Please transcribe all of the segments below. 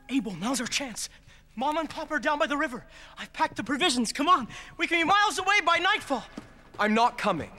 Abel, now's our chance. Mama and Papa are down by the river. I've packed the provisions. Come on. We can be miles away by nightfall. I'm not coming.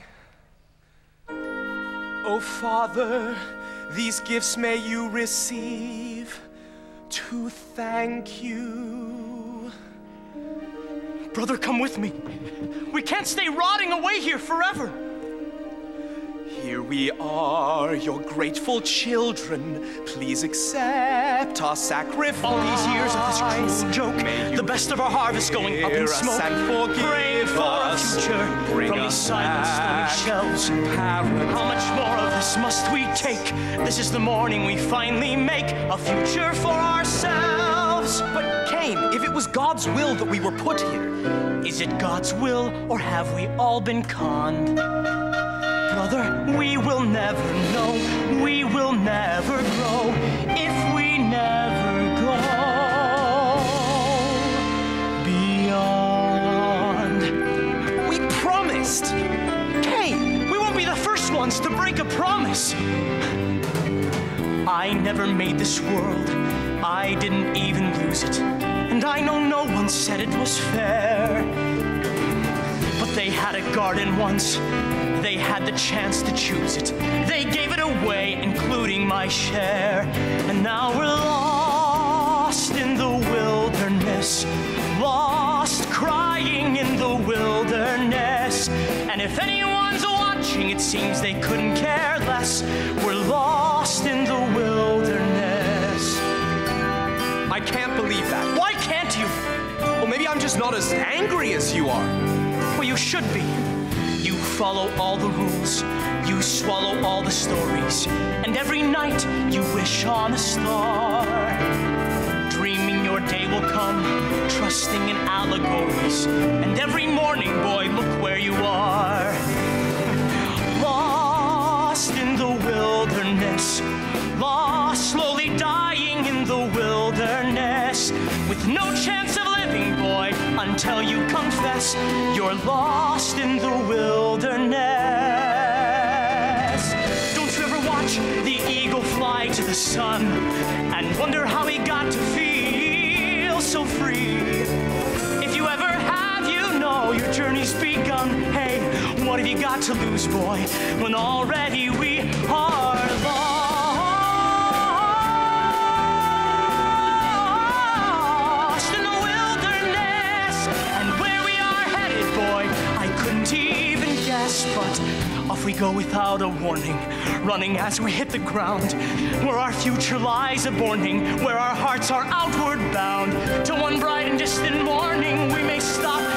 Oh, Father, these gifts may you receive to thank you. Brother, come with me. We can't stay rotting away here forever. Here we are, your grateful children. Please accept our sacrifice. All these years of this cruel joke, the best of our harvest going up in smoke. And praying for our future from these silent stony shelves. How much more of this must we take? This is the morning we finally make a future for ourselves. But Cain, if it was God's will that we were put here, is it God's will, or have we all been conned? Brother, we will never know, we will never grow if we never go beyond. We promised! Cain, we won't be the first ones to break a promise. I never made this world, I didn't even lose it, and I know no one said it was fair. But they had a garden once, they had the chance to choose it. They gave it away, including my share. And now we're lost in the wilderness, lost crying in the wilderness. And if anyone's watching, it seems they couldn't care less. We're lost in the wilderness. I can't believe that. Why can't you? Well, maybe I'm just not as angry as you are. Well, you should be. You follow all the rules, you swallow all the stories, and every night you wish on a star. Dreaming your day will come, trusting in allegories, and every morning, boy, look where you are. Lost in the wilderness, lost, slowly dying in the wilderness, with no chance of living, boy, until you confess you're lost in the wilderness. Don't you ever watch the eagle fly to the sun and wonder how he got to feel so free? If you ever have, you know your journey's begun. Hey, what have you got to lose, boy, when already we are lost? But off we go without a warning, running as we hit the ground, where our future lies a morning, where our hearts are outward bound. Till one bright and distant morning we may stop